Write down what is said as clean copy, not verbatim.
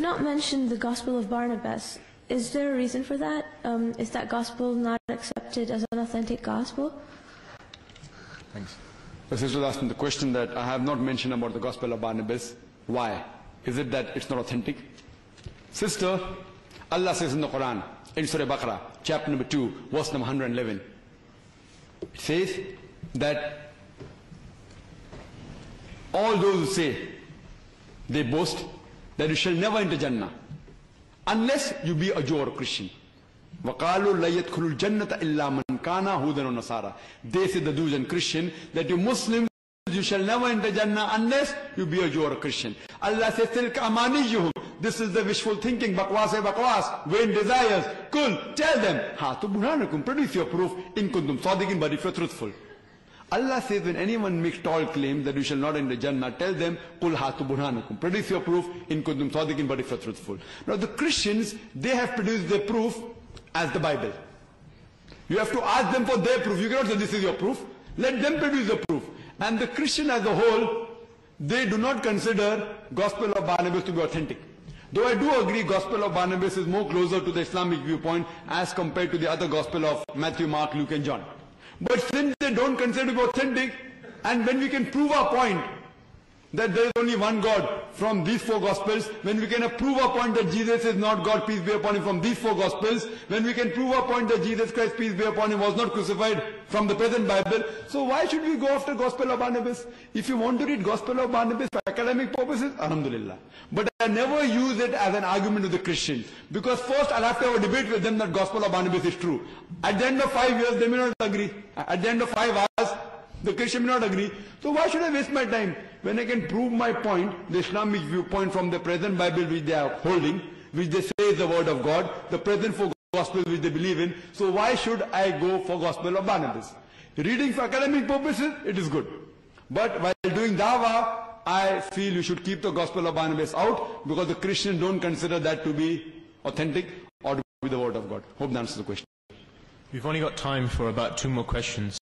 not mention the Gospel of Barnabas. Is there a reason for that? Is that Gospel not accepted as an authentic Gospel? Thanks. The sister asked me the question that I have not mentioned about the Gospel of Barnabas. Why? Is it that it's not authentic? Sister, Allah says in the Quran, in Surah Baqarah, chapter number 2, verse number 111. It says that all those who say, they boast, that you shall never enter Jannah unless you be a Jew or a Christian. وَقَالُوا لَا يَدْخُلُ الْجَنَّةَ إِلَّا مَنْ كَانَ هُودًا وَنَصَارَى. They say, the Jews and Christians, that you Muslims, you shall never enter Jannah unless you be a Jew or a Christian. Allah says, تِلْكَ أَمَانِيُّهُمْ. This is the wishful thinking, bakwas, vain desires. Kul, tell them, Hatu burhanakum, produce your proof, in kuntum sadiqin, but if you're truthful. Allah says, when anyone makes tall claims that you shall not enter Jannah, tell them, Qul hatu burhanakum, produce your proof, in kuntum sadiqin, but if you're truthful. Now the Christians, they have produced their proof as the Bible. You have to ask them for their proof. You cannot say this is your proof. Let them produce the proof. And the Christian as a whole, they do not consider Gospel of Barnabas to be authentic. Though I do agree Gospel of Barnabas is more closer to the Islamic viewpoint as compared to the other Gospel of Matthew, Mark, Luke and John. But since they don't consider it to be authentic, and when we can prove our point that there is only one God from these four Gospels, when we can prove our point that Jesus is not God, peace be upon him, from these four Gospels, when we can prove our point that Jesus Christ, peace be upon him, was not crucified from the present Bible, so why should we go after Gospel of Barnabas? If you want to read Gospel of Barnabas for academic purposes, alhamdulillah. But I never use it as an argument with the Christians, because first I'll have to have a debate with them that Gospel of Barnabas is true. At the end of 5 years, they may not agree. At the end of 5 hours, the Christian may not agree. So why should I waste my time when I can prove my point, the Islamic viewpoint from the present Bible which they are holding, which they say is the word of God, the present four Gospels which they believe in. So why should I go for Gospel of Barnabas? Reading for academic purposes, it is good. But while doing dawah, I feel you should keep the Gospel of Barnabas out, because the Christians don't consider that to be authentic or to be the word of God. Hope that answers the question. We've only got time for about 2 more questions.